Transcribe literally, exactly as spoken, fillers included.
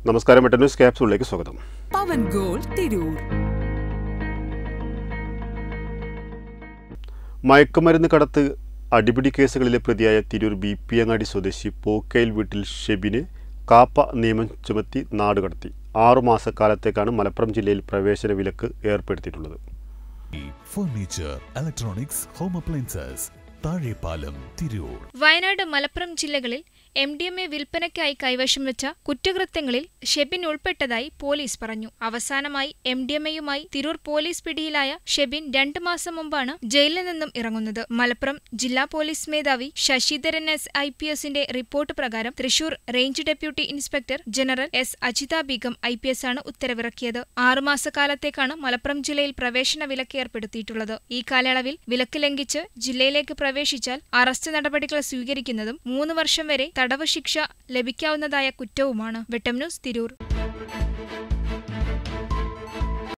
നമസ്കാരം, വെട്ടം ന്യൂസ് ക്യാപ്സൂളിലേക്ക് സ്വാഗതം. പവൻ ഗോൾ തിരൂർ. മയക്കുമരുന്ന് കടത്ത് അടിപിടി കേസുകളിലെ പ്രതിയായ തിരൂർ ബി പി അങ്ങാടി സ്വദേശി പോക്കയിൽ വീട്ടിൽ ഷെബിനെ കാപ്പ നിയമം ചുമത്തി നാടുകടത്തി. ആറുമാസക്കാലത്തേക്കാണ് മലപ്പുറം ജില്ലയിൽ പ്രവേശന വിലക്ക് ഏർപ്പെടുത്തിയിട്ടുള്ളത്. Furniture, electronics, home appliances, Thazhepalam, Tirur. Wayanad, Malappuram ജില്ലകളിൽ എം ഡി എം എ വിൽപ്പനയ്ക്കായി കൈവശം വെച്ച കുറ്റകൃത്യങ്ങളിൽ ഷെബിൻ ഉൾപ്പെട്ടതായി പോലീസ് പറഞ്ഞു. അവസാനമായി എം ഡി എം എയുമായി തിരൂർ പോലീസ് പിടിയിലായ ഷെബിൻ രണ്ടു മാസം മുമ്പാണ് ജയിലിൽ നിന്നും ഇറങ്ങുന്നത്. മലപ്പുറം ജില്ലാ പോലീസ് മേധാവി ശശിധരൻ എസ് ഐ പി എസിന്റെ റിപ്പോർട്ട് പ്രകാരം Thrissur range deputy inspector general S Ajitha Begum I P S ആണ് ഉത്തരവിറക്കിയത്. ആറുമാസക്കാലത്തേക്കാണ് മലപ്പുറം ജില്ലയിൽ പ്രവേശന വിലക്ക് ഏർപ്പെടുത്തിയിട്ടുള്ളത്. ഈ കാലയളവിൽ വിലക്ക് ലംഘിച്ച് ജില്ലയിലേക്ക് പ്രവേശിച്ചാൽ അറസ്റ്റ് നടപടികൾ സ്വീകരിക്കുന്നതും മൂന്ന് വർഷം വരെ തടവ് ശിക്ഷ ലഭിക്കാവുന്നതായ കുറ്റവുമാണ്. വെട്ടം ന്യൂസ്, തിരൂർ.